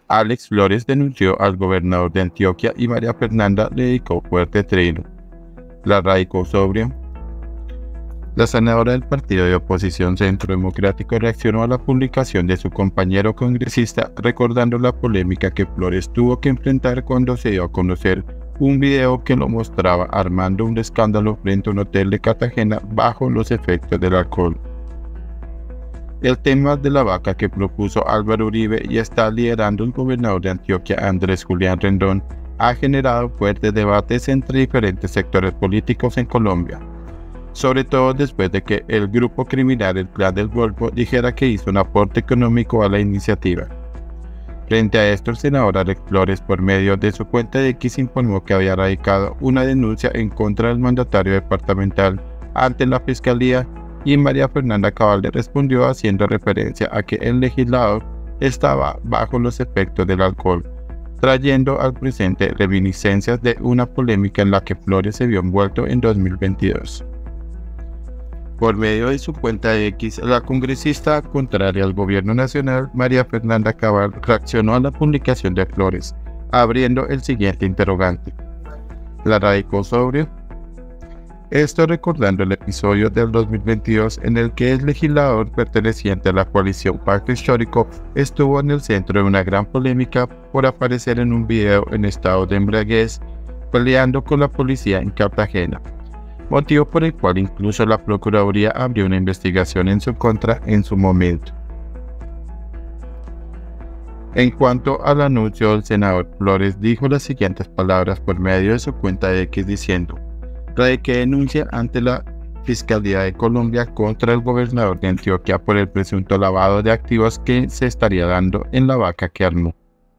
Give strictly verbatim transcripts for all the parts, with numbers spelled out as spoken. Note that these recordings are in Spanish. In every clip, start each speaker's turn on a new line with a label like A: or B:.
A: Alex Flores denunció al gobernador de Antioquia y María Fernanda le dedicó fuerte trino. La radicó sobrio. La senadora del partido de oposición Centro Democrático reaccionó a la publicación de su compañero congresista recordando la polémica que Flores tuvo que enfrentar cuando se dio a conocer un video que lo mostraba armando un escándalo frente a un hotel de Cartagena bajo los efectos del alcohol. El tema de la vaca que propuso Álvaro Uribe y está liderando el gobernador de Antioquia Andrés Julián Rendón ha generado fuertes debates entre diferentes sectores políticos en Colombia, sobre todo después de que el grupo criminal El Clan del Golfo dijera que hizo un aporte económico a la iniciativa. Frente a esto, el senador Alex Flores, por medio de su cuenta de X, informó que había radicado una denuncia en contra del mandatario departamental ante la Fiscalía, y María Fernanda Cabal le respondió haciendo referencia a que el legislador estaba bajo los efectos del alcohol, trayendo al presente reminiscencias de una polémica en la que Flores se vio envuelto en dos mil veintidós. Por medio de su cuenta de X, la congresista contraria al gobierno nacional, María Fernanda Cabal, reaccionó a la publicación de Flores, abriendo el siguiente interrogante. ¿La radicó sobrio? Esto recordando el episodio del dos mil veintidós en el que el legislador perteneciente a la coalición Pacto Histórico estuvo en el centro de una gran polémica por aparecer en un video en estado de embriaguez peleando con la policía en Cartagena, motivo por el cual incluso la Procuraduría abrió una investigación en su contra en su momento. En cuanto al anuncio, el senador Flores dijo las siguientes palabras por medio de su cuenta de X diciendo: radiqué denuncia ante la Fiscalía de Colombia contra el gobernador de Antioquia por el presunto lavado de activos que se estaría dando en la vaca que armó.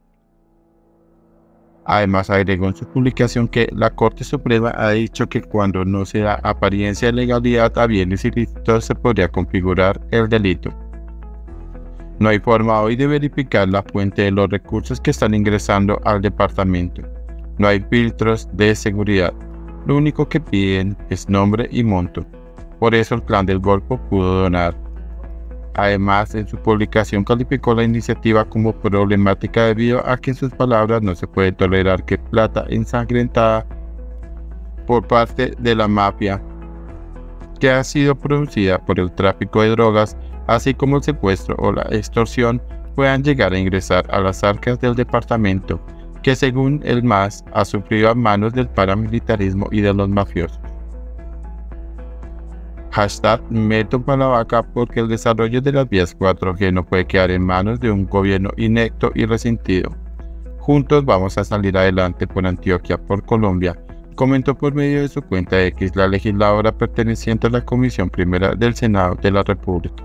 A: Además, agregó en su publicación que la Corte Suprema ha dicho que cuando no se da apariencia de legalidad a bienes ilícitos se podría configurar el delito. No hay forma hoy de verificar la fuente de los recursos que están ingresando al departamento. No hay filtros de seguridad. Lo único que piden es nombre y monto. Por eso el Clan del Golfo pudo donar. Además, en su publicación calificó la iniciativa como problemática debido a que en sus palabras no se puede tolerar que plata ensangrentada por parte de la mafia que ha sido producida por el tráfico de drogas, así como el secuestro o la extorsión, puedan llegar a ingresar a las arcas del departamento, que según el M A S ha sufrido a manos del paramilitarismo y de los mafiosos. Hashtag Meto para la vaca, porque el desarrollo de las vías cuatro G no puede quedar en manos de un gobierno inepto y resentido. Juntos vamos a salir adelante por Antioquia, por Colombia, comentó por medio de su cuenta de X la legisladora perteneciente a la Comisión Primera del Senado de la República.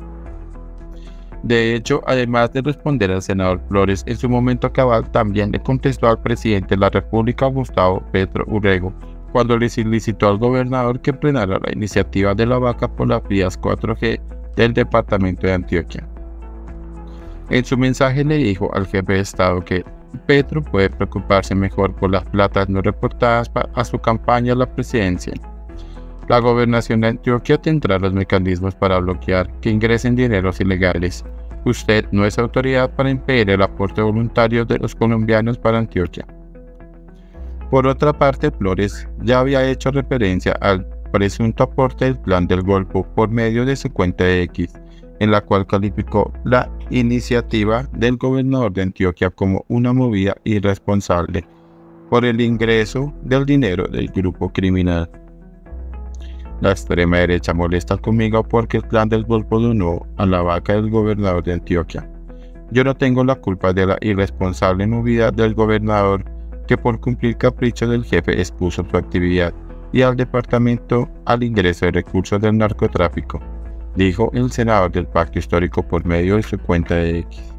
A: De hecho, además de responder al senador Flores, en su momento cabal también le contestó al presidente de la República, Gustavo Petro Urrego, cuando le solicitó al gobernador que frenara la iniciativa de la vaca por las vías cuatro G del departamento de Antioquia. En su mensaje le dijo al jefe de Estado que Petro puede preocuparse mejor por las platas no reportadas a su campaña a la presidencia. La gobernación de Antioquia tendrá los mecanismos para bloquear que ingresen dineros ilegales. Usted no es autoridad para impedir el aporte voluntario de los colombianos para Antioquia. Por otra parte, Flores ya había hecho referencia al presunto aporte del Clan del Golfo por medio de su cuenta de X, en la cual calificó la iniciativa del gobernador de Antioquia como una movida irresponsable por el ingreso del dinero del grupo criminal. La extrema derecha molesta conmigo porque el Clan del Golfo donó a la vaca del gobernador de Antioquia. Yo no tengo la culpa de la irresponsable movida del gobernador que por cumplir caprichos del jefe expuso su actividad y al departamento al ingreso de recursos del narcotráfico, dijo el senador del Pacto Histórico por medio de su cuenta de X.